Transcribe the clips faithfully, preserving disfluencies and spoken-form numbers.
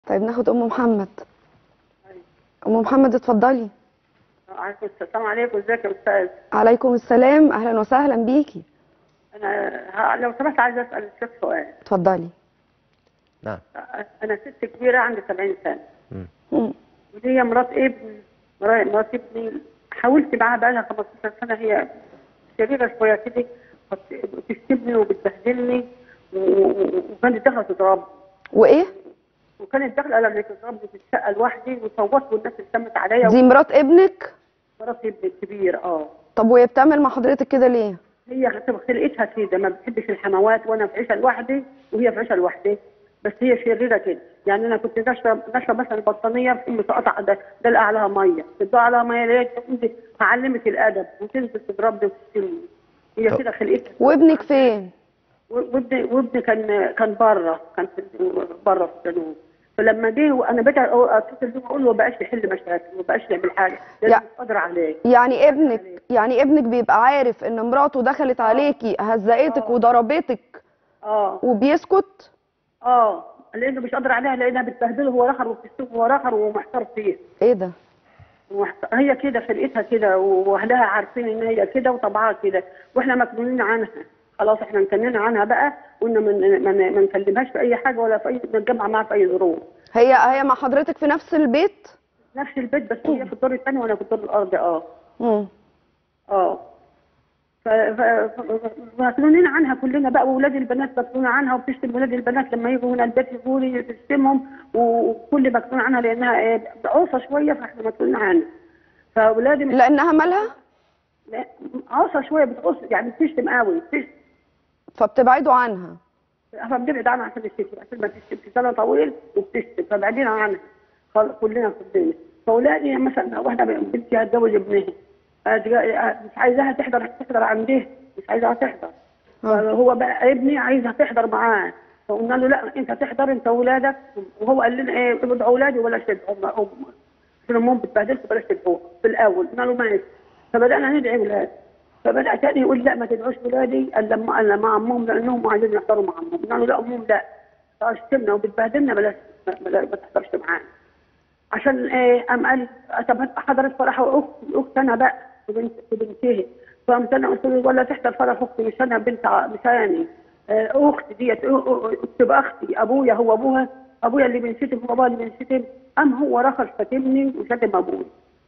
طيب ناخد ام محمد. ام محمد اتفضلي. عليكم السلام عليكم، ازيك يا استاذ؟ عليكم السلام، اهلا وسهلا بيكي. انا لو سمحت عايزه اسال الشيخ سؤال. اتفضلي. نعم. انا ست كبيره عندي سبعين سنه. امم ودي مرات ابني مرات ابني حاولت معاها بقى لها خمستاشر سنه، هي شريره شويه كده، بتشتمني وبتبهدلني وكانت داخله تضربني. وايه؟ وكانت داخله لما تضربني في الشقه لوحدي وصوتت والناس اتلمت عليا. دي مرات ابنك؟ مرات ابني الكبير. اه. طب وهي بتعمل مع حضرتك كده ليه؟ هي خلقتها كده، ما بتحبش الحموات، وانا في عيشه لوحدي وهي في عيشه لوحدي، بس هي شريره كده. يعني انا كنت ناشره ناشره مثلا البطانيه في تقطع ده ده عليها ميه، تدوها عليها ميه ليه؟ هعلمك الادب وتنزل تضربني وتشتمني. هي كده خلقتها. وابنك فين؟ وابني وابني كان كان بره، كان بره في الجنوب. فلما جه وانا بقيت اتصل بيه واقول له ما بقاش يحل مشاكل، ما بقاش يعمل حاجه، لازم مش قادر عليه. يعني ابنك يعني ابنك بيبقى عارف ان مراته دخلت عليكي هزقتك وضربتك اه وبيسكت؟ اه لانه مش قادر عليها، لانها بتبهدله هو اخر وبتشتمه هو اخر ومحتار فيه. ايه ده؟ هي كده خلقتها كده واهلها عارفين ان هي كده وطبعها كده، واحنا مكنونين عنها. خلاص احنا مكننا عنها بقى، قلنا ما نكلمهاش في اي حاجه ولا في اي نتجمع معاها في اي ظروف. هي هي مع حضرتك في نفس البيت؟ نفس البيت، بس هي في الدور الثاني وانا في الدور الارضي. اه امم اه ف مكنونين عنها كلنا بقى، واولاد البنات مكنونه عنها وبتشتم ولاد البنات لما يجوا هنا البيت يقولوا لي تشتمهم، وكل مكنون عنها لانها ايه عوصه شويه، فاحنا مكنونين عنها. فاولادي لانها مالها؟ لا عوصه شويه، بتقص يعني بتشتم قوي بتشتم، فبتبعدوا عنها. فبنبعد عنها عشان الشتم، عشان ما تشتمش سنه طويل وبتشتم، فبعدين عنها كلنا كلنا. فاولادي مثلا واحده بنتي هتجوز ابنها، مش عايزاها تحضر تحضر عنديه، مش عايزاها تحضر. فهو بقى ابني عايزها تحضر معاه، فقلنا له لا انت تحضر انت واولادك، وهو قال لنا ايه ابعدوا اولادي وبلاش تدعوا ام عشان امهم بتبهدلكم بلاش تدعوا في الاول. قلنا له ماشي، فبدانا ندعي اولاد، فبدا تاني يقول لا ما تدعوش ولادي الا لما الا مع امهم لانهم عايزين يحضروا مع امهم. قلنا له لا امهم لا اشتمنا وبتبهدلنا بلاش ما تحضرش معانا. عشان ايه؟ قام قال طب حضرت فرح اخت اخت انا بقى وبنت بنتها، فقمت انا قلت له ولا تحضر فرح اختي، مش انا بنت مش انا اختي ديت تبقى اختي، ابويا هو ابوها، ابويا اللي بينشتم هو ابوها اللي بينشتم. قام هو رخص شتمني وشتم ابويا.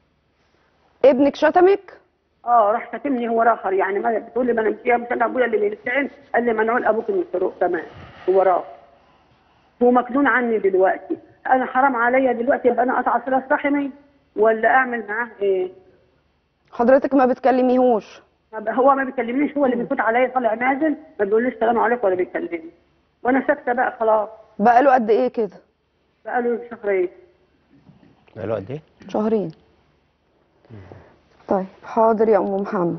ابنك شتمك؟ اه راح شتمني هو راخر، يعني ما بتقول لي ما انا مش مش انا ابويا اللي بينشتم، قال لي منعول ابوك من الشروق كمان. هو راخر، هو مكنون عني دلوقتي. انا حرام عليا دلوقتي يبقى انا اقطع صله رحمي ولا اعمل معاه ايه؟ حضرتك ما بتكلميهوش؟ هو ما بيكلمنيش، هو اللي بيفوت عليا طالع نازل ما بيقوليش السلام عليكم ولا بيكلمني، وانا ساكته بقى خلاص. بقى له قد ايه كده؟ بقى له شهرين. بقى له قد ايه؟ شهرين. طيب حاضر يا ام محمد.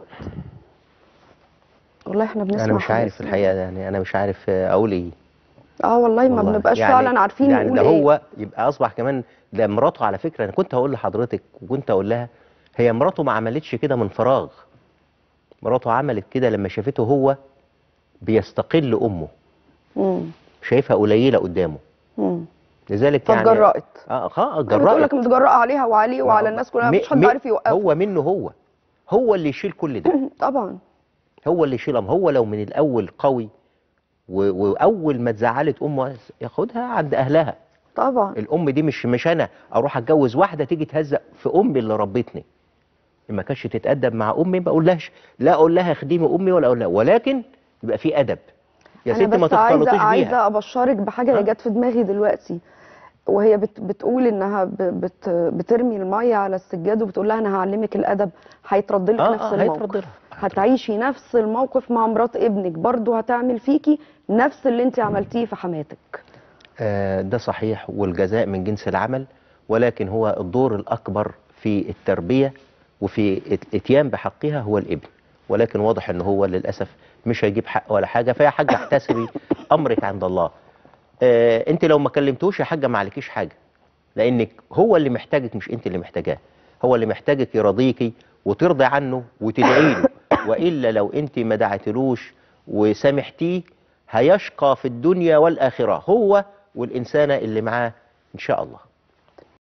والله احنا بنسمع. انا مش عارف الحقيقه، يعني انا مش عارف اقول ايه. اه والله ما بنبقاش يعني فعلا عارفين يعني نقول ده ايه. هو يبقى اصبح كمان ده مراته. على فكره انا كنت هقول لحضرتك وكنت اقول لها هي مراته ما عملتش كده من فراغ. مراته عملت كده لما شافته هو بيستقل امه. امم شايفها قليله قدامه. امم لذلك يعني فاتجرأت. اه اه جرأت. بتقول لك متجرأة عليها وعليه وعلى الناس كلها، مفيش حد عارف يوقفه. هو منه هو هو اللي يشيل كل ده. طبعا هو اللي يشيلهم. هو لو من الاول قوي واول ما اتزعلت امه ياخدها عند اهلها. طبعا الام دي مش مش انا اروح اتجوز واحده تيجي تهزق في امي اللي ربتني. ما كانش تتادب مع امي ما اقولهاش لا اقول لها خديمي امي ولا اقول لها، ولكن يبقى في ادب يا ستي ما تختلطيش بيها. عايزه ابشرك بحاجه هي جت في دماغي دلوقتي، وهي بت بتقول انها بت بترمي الميه على السجاد وبتقول لها انا هعلمك الادب. هيترد لك آه نفس آه الموقف. هتعيشي نفس الموقف مع مرات ابنك، برضه هتعمل فيكي نفس اللي انت عملتيه في حماتك. آه ده صحيح، والجزاء من جنس العمل، ولكن هو الدور الاكبر في التربيه وفي الاتيان بحقها هو الابن، ولكن واضح ان هو للاسف مش هيجيب حق ولا حاجه. فيا حاجه احتسبي امرك عند الله. آه انت لو ما كلمتوش يا حاجه ما عليكيش حاجه، لانك هو اللي محتاجك مش انت اللي محتاجاه. هو اللي محتاجك يرضيكي وترضي عنه وتدعي له، والا لو انت ما دعتلوش وسامحتيه هيشقى في الدنيا والاخره هو والانسانه اللي معاه ان شاء الله.